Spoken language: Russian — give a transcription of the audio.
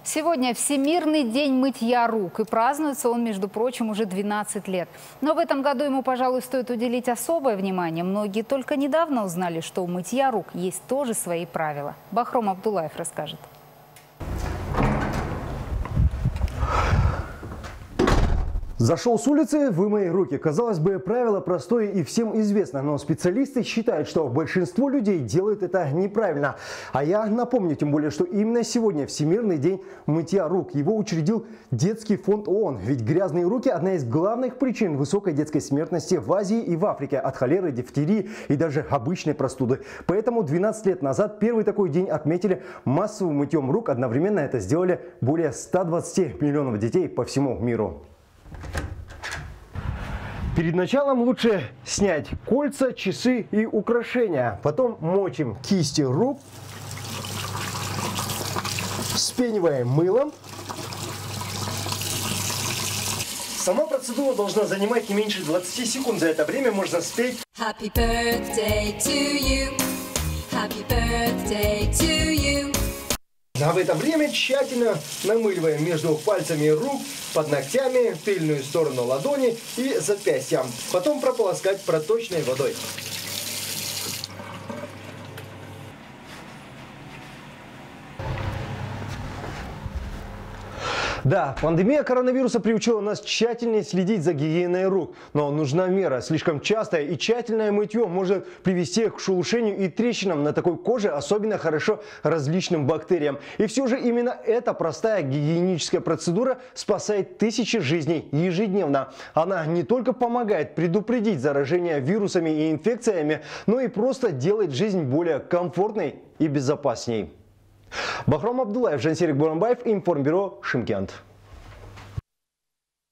Сегодня Всемирный день мытья рук. И празднуется он, между прочим, уже 12 лет. Но в этом году ему, пожалуй, стоит уделить особое внимание. Многие только недавно узнали, что у мытья рук есть тоже свои правила. Бахром Абдулаев расскажет. Зашел с улицы, вымой руки. Казалось бы, правило простое и всем известно, но специалисты считают, что большинство людей делают это неправильно. А я напомню, тем более, что именно сегодня Всемирный день мытья рук. Его учредил Детский фонд ООН. Ведь грязные руки – одна из главных причин высокой детской смертности в Азии и в Африке от холеры, дифтерии и даже обычной простуды. Поэтому 12 лет назад первый такой день отметили массовым мытьем рук. Одновременно это сделали более 120 миллионов детей по всему миру. Перед началом лучше снять кольца, часы и украшения. Потом мочим кисти рук, вспениваем мылом. Сама процедура должна занимать не меньше 20 секунд. За это время можно спеть Happy birthday to you. Happy birthday to you. А в это время тщательно намыливаем между пальцами рук, под ногтями, тыльную сторону ладони и запястья. Потом прополоскать проточной водой. Да, пандемия коронавируса приучила нас тщательнее следить за гигиеной рук. Но нужна мера. Слишком частое и тщательное мытье может привести к шелушению и трещинам на такой коже, особенно хорошо различным бактериям. И все же именно эта простая гигиеническая процедура спасает тысячи жизней ежедневно. Она не только помогает предупредить заражение вирусами и инфекциями, но и просто делает жизнь более комфортной и безопасней. Бахром Абдулаев, Жансерик Бурамбаев, Информбюро, Шымкент.